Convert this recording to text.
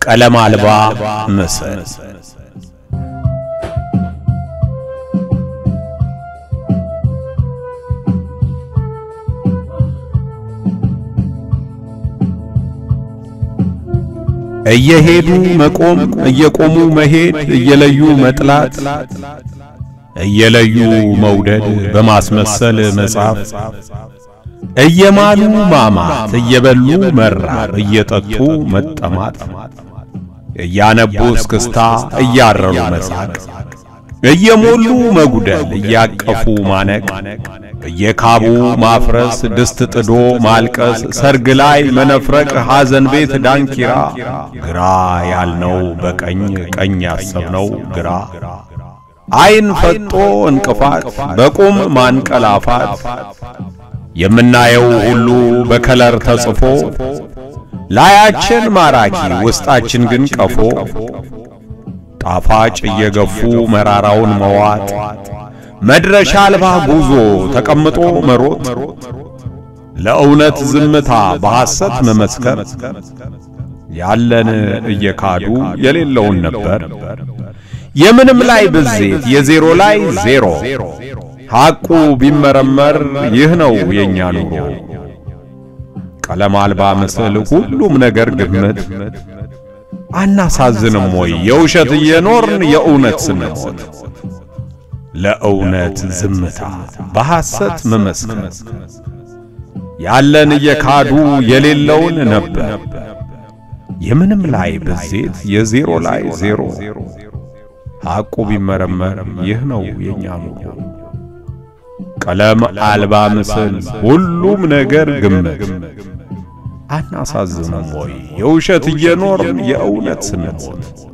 ቀለም አልባ ምስል እየሄዱ መቆም እየቆሙ መሄድ እየለዩ መጥላት እየለዩ መውደድ በማስመሰል መጻፍ እየማሉ ማማት እየበሉ መራር እየጠጡ መጠማት እያነቡ እስክስታ እያረሩ መሳቅ እየሞሉ መጉደል እያቀፉ ማነቅ እየካቡ ማፍረስ ድስት ጥዶ ማልቀስ ሰርግ ላይ መነፍረቅ ሐዘን ቤት ዳንኪራ ግራ ያልነው በቀኝ ቀኝ ያሰብነው ግራ አይን ፈጦ እንቅፋት በቁም ማንቀላፋት የምናየው ሁሉ በከለር ተጽፎ ላያችን ማራኪ ውስጣችን ግን ቀፎ ጣፋጭ እየገፉ መራራውን መዋጥ መድረሻ አልባ ጉዞ ተቀምጦ መሮጥ ለእውነት ዝምታ በሐሰት መመስከር ያለን እየካዱ የሌለውን ነበር የምንም ላይ ብዜት የዜሮ ላይ ዜሮ ሐቁ ቢመረመር ይህ ነው የኛ ኑሮ ቀለም አልባ ምስል ሁሉም ነገር ግምት አናሳዝንም ወይ የውሸት እየኖርን የእውነት ስንሞት ለእውነት ዝምታ በሐሰት መመስከር ያለን እየካዱ የሌለውን ነበር የምንም ላይ ብዜት የዜሮ ላይ ዜሮ ሐቁ ቢመረመር ይህ ነው የኛ ኑሮ ቀለም አልባ ምስል ሁሉም ነገር ግምት አናሳዝንም ወይ የውሸት እየኖርን የእውነት ስንሞት